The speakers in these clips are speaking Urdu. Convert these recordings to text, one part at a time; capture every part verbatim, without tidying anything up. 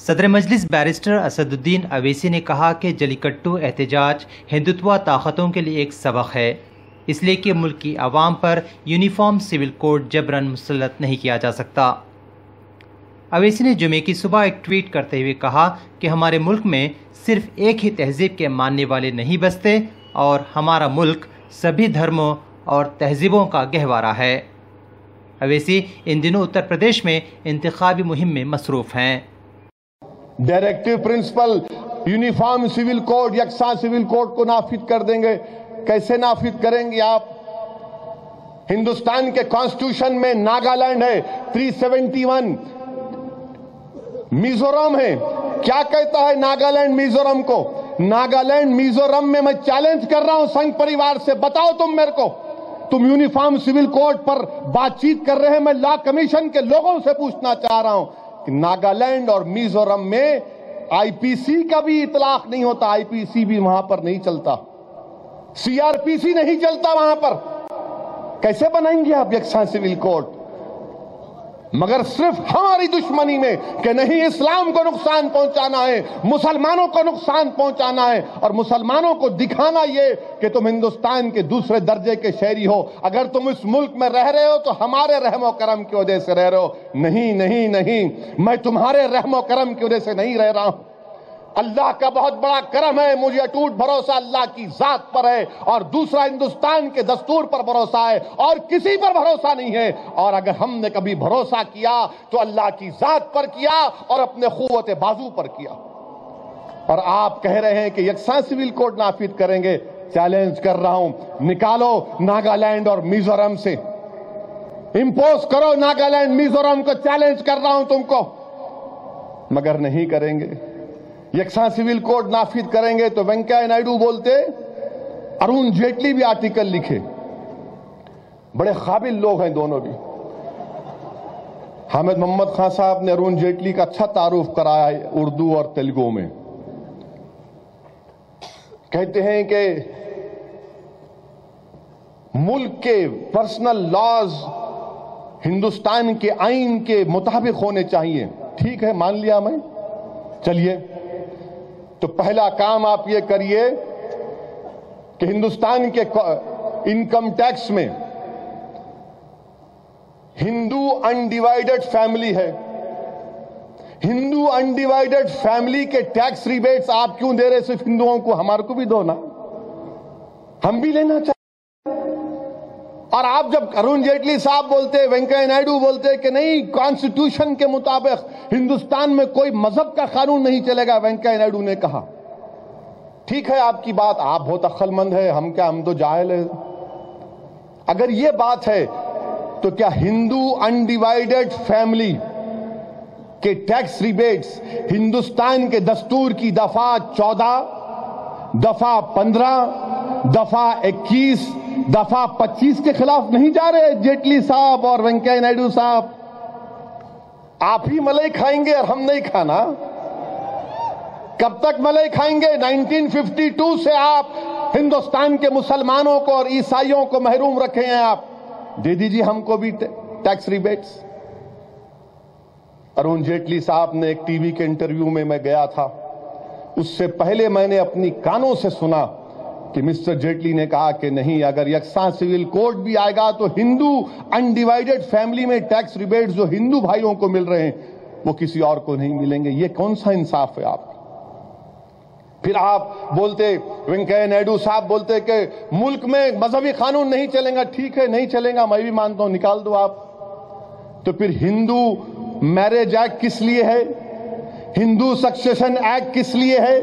صدر مجلس بیرسٹر اسد الدین اویسی نے کہا کہ جلی کٹو احتجاج ہندوتوا طاقتوں کے لیے ایک سبق ہے، اس لیے کہ ملک کی عوام پر یونیفارم سول کوڈ جبراً مسلط نہیں کیا جا سکتا۔ اویسی نے جمعے کی صبح ایک ٹویٹ کرتے ہوئے کہا کہ ہمارے ملک میں صرف ایک ہی تہذیب کے ماننے والے نہیں بستے اور ہمارا ملک سبھی دھرموں اور تہذیبوں کا گہوارہ ہے۔ اویسی ان دنوں اتر پردیش میں انتخابی مہم میں مصروف ہیں۔ Directive principle uniform civil code یکساں سول کوڈ کو نافذ کر دیں گے۔ کیسے نافذ کریں گے آپ؟ ہندوستان کے کانسٹیٹیوشن میں ناگالینڈ ہے تین سو اکہتر، میزورم ہے، کیا کہتا ہے ناگالینڈ میزورم کو؟ ناگالینڈ میزورم میں میں چیلنج کر رہا ہوں سنگھ پریوار سے، بتاؤ تم میرے کو، تم یونیفارم سول کوڈ پر بات چیت کر رہے ہیں، میں لا کمیشن کے لوگوں سے پوچھنا چاہ رہا ہوں کہ ناگالینڈ اور میزورم میں آئی پی سی کا بھی اطلاق نہیں ہوتا، آئی پی سی بھی وہاں پر نہیں چلتا، سی آر پی سی نہیں چلتا وہاں پر، کیسے بنائیں گے آپ یکساں سول کوڈ؟ مگر صرف ہماری دشمنی میں کہ نہیں اسلام کو نقصان پہنچانا ہے، مسلمانوں کو نقصان پہنچانا ہے اور مسلمانوں کو دکھانا یہ کہ تم ہندوستان کے دوسرے درجے کے شہری ہو، اگر تم اس ملک میں رہ رہے ہو تو ہمارے رحم و کرم کی وجہ سے رہ رہے ہو۔ نہیں نہیں نہیں، میں تمہارے رحم و کرم کی وجہ سے نہیں رہ رہا ہوں، اللہ کا بہت بڑا کرم ہے، مجھے اٹوٹ بھروسہ اللہ کی ذات پر ہے اور دوسرا ہندوستان کے دستور پر بھروسہ ہے اور کسی پر بھروسہ نہیں ہے، اور اگر ہم نے کبھی بھروسہ کیا تو اللہ کی ذات پر کیا اور اپنے قوت بازو پر کیا۔ اور آپ کہہ رہے ہیں کہ یکساں سول کوڈ نافذ کریں گے، چیلنج کر رہا ہوں، نکالو ناگالینڈ اور میزورم سے، امپوز کرو ناگالینڈ میزورم کو، چیلنج کر رہا ہوں تم کو، مگر نہیں کریں گے۔ یکساں سول کوڈ نافذ کریں گے تو وینکیا نائیڈو بولتے، ارون جیٹلی بھی آرٹیکل لکھے، بڑے قابل لوگ ہیں دونوں بھی۔ حامد محمد خان صاحب نے ارون جیٹلی کا اچھا تعارف کرایا ہے اردو اور تیلگو میں، کہتے ہیں کہ ملک کے پرسنل لاز ہندوستان کے آئین کے مطابق ہونے چاہیے۔ ٹھیک ہے، مان لیا میں، چلیے تو پہلا کام آپ یہ کریے کہ ہندوستان کے انکم ٹیکس میں ہندو انڈیوائیڈڈ فیملی ہے، ہندو انڈیوائیڈڈ فیملی کے ٹیکس ریبیٹس آپ کیوں دے رہے صرف ہندوؤں کو؟ ہمارے کو بھی دو نا، ہم بھی لینا چاہتے۔ اور آپ جب ارون جیٹلی صاحب بولتے، وینکیا نائیڈو بولتے کہ نہیں کانسٹیٹیوشن کے مطابق ہندوستان میں کوئی مذہب کا قانون نہیں چلے گا، وینکیا نائیڈو نے کہا ٹھیک ہے آپ کی بات، آپ بہت عقل مند ہے، ہم کیا، ہم تو جاہل ہیں۔ اگر یہ بات ہے تو کیا ہندو انڈیوائیڈڈ فیملی کے ٹیکس ریبیٹس ہندوستان کے دستور کی دفعہ چودہ، دفعہ پندرہ، دفعہ اکیس، دفعہ پچیس کے خلاف نہیں جا رہے جیٹلی صاحب اور وینکیا نائیڈو صاحب؟ آپ ہی ملائی کھائیں گے اور ہم نہیں کھانا؟ کب تک ملائی کھائیں گے؟ نائنٹین ففٹی ٹو سے آپ ہندوستان کے مسلمانوں کو اور عیسائیوں کو محروم رکھے ہیں، آپ دے دیجیے ہم کو بھی ٹیکس ریبیٹس۔ ارون جیٹلی صاحب نے ایک ٹی وی کے انٹرویو میں میں گیا تھا، اس سے پہلے میں نے اپنی کانوں سے سنا کہ مسٹر جیٹلی نے کہا کہ نہیں، اگر یکساں سول کوڈ بھی آئے گا تو ہندو انڈیوائیڈڈ فیملی میں ٹیکس ریبیٹ جو ہندو بھائیوں کو مل رہے ہیں وہ کسی اور کو نہیں ملیں گے۔ یہ کون سا انصاف ہے آپ؟ پھر آپ بولتے، وینکیا نائیڈو صاحب بولتے کہ ملک میں مذہبی قانون نہیں چلیں گا۔ ٹھیک ہے، نہیں چلیں گا، میں بھی مانتا ہوں، نکال دو آپ۔ تو پھر ہندو میرج ایکٹ کس لیے ہے؟ ہندو سکسیشن ایکٹ کس لیے ہے؟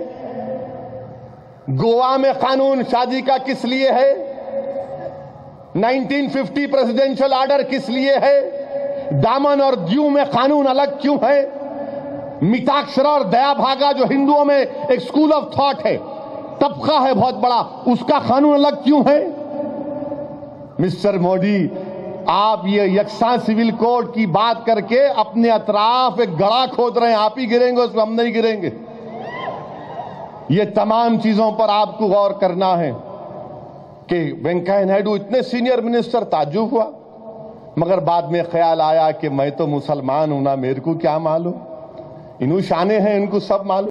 گوا میں قانون شادی کا کس لیے ہے؟ نائنٹین ففٹی پریزیڈنشل آرڈر کس لیے ہے؟ دامن اور دیو میں قانون الگ کیوں ہے؟ متاکشرا اور دیا بھاگا جو ہندوؤں میں ایک سکول آف تھاٹ ہے، طبقہ ہے بہت بڑا، اس کا قانون الگ کیوں ہے؟ مسٹر مودی، آپ یہ یکساں سول کوڈ کی بات کر کے اپنے اطراف ایک گڑھا کھود رہے ہیں، آپ ہی گریں گے اس میں، ہم نہیں گریں گے۔ یہ تمام چیزوں پر آپ کو غور کرنا ہے کہ وینکیا نائیڈو اتنے سینئر منسٹر، تعجب ہوا، مگر بعد میں خیال آیا کہ میں تو مسلمان ہوں نا، میرے کو کیا معلوم، انہوں شانے ہیں، ان کو سب معلوم